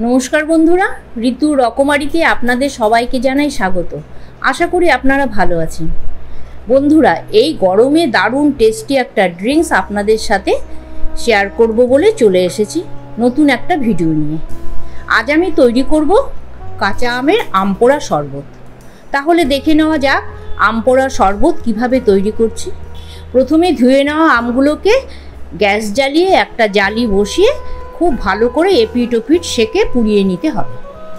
নমস্কার বন্ধুরা, ঋতু রকমারিতে আপনাদের সবাইকে জানাই স্বাগত। আশা করি আপনারা ভালো আছেন। বন্ধুরা, এই গরমে দারুণ টেস্টি একটা ড্রিঙ্কস আপনাদের সাথে শেয়ার করব বলে চলে এসেছি নতুন একটা ভিডিও নিয়ে। আজ আমি তৈরি করব কাঁচা আমের আমপোড়া শরবত। তাহলে দেখে নেওয়া যাক আমপোড়া শরবত কিভাবে তৈরি করছি। প্রথমে ধুয়ে নেওয়া আমগুলোকে গ্যাস জ্বালিয়ে একটা জালি বসিয়ে খুব ভালো করে এপিট ওপিট সেকে পুড়িয়ে নিতে হবে।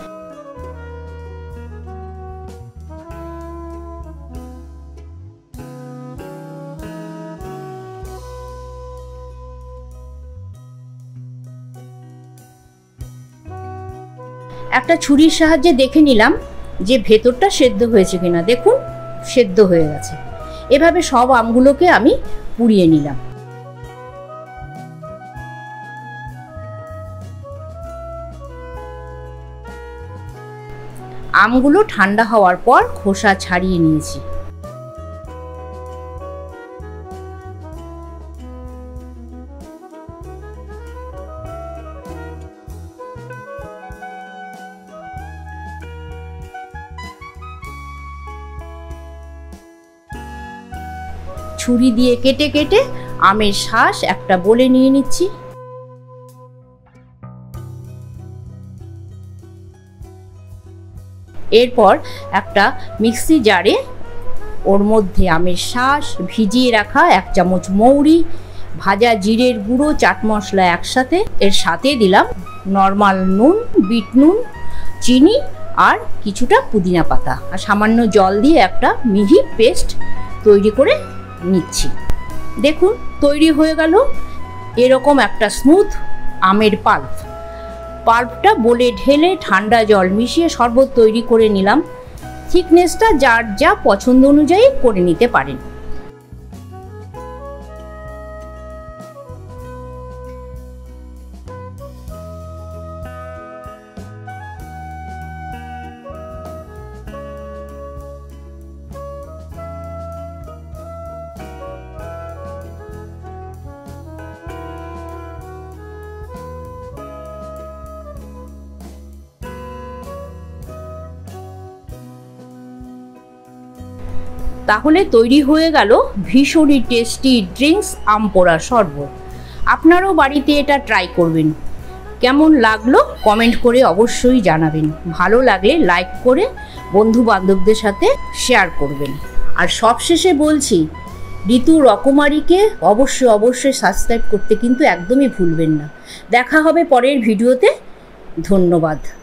একটা ছুরির সাহায্যে দেখে নিলাম যে ভেতরটা সেদ্ধ হয়েছে কিনা। দেখুন, সেদ্ধ হয়ে গেছে। এভাবে সব আমগুলোকে আমি পুড়িয়ে নিলাম। আমগুলো ঠান্ডা হওয়ার পর খোসা ছাড়িয়ে নিয়েছি। ছুরি দিয়ে কেটে কেটে আমের শাঁস একটা বলে নিয়ে নিচ্ছি। এরপর একটা মিক্সি জারে ওর মধ্যে আমের শাঁস, ভিজিয়ে রাখা 1 চামচ মৌরি, ভাজা জিরের গুঁড়ো, চাট মশলা একসাথে, এর সাথে দিলাম নর্মাল নুন, বিট নুন, চিনি আর কিছুটা পুদিনা পাতা আর সামান্য জল দিয়ে একটা মিহি পেস্ট তৈরি করে নিচ্ছি। দেখুন, তৈরি হয়ে গেল এরকম একটা স্মুথ আমের পাল্পটা বলে ঢেলে ঠান্ডা জল মিশিয়ে শরবত তৈরি করে নিলাম। থিকনেসটা যার যা পছন্দ অনুযায়ী করে নিতে পারেন। তাহলে তৈরি হয়ে গেল ভীষণই টেস্টি ড্রিঙ্কস আমপোড়া শরবত। আপনারাও বাড়িতে এটা ট্রাই করবেন। কেমন লাগলো কমেন্ট করে অবশ্যই জানাবেন। ভালো লাগলে লাইক করে বন্ধু বান্ধবদের সাথে শেয়ার করবেন। আর সবশেষে বলছি, ঋতু রকমারিকে অবশ্যই সাবস্ক্রাইব করতে কিন্তু একদমই ভুলবেন না। দেখা হবে পরের ভিডিওতে। ধন্যবাদ।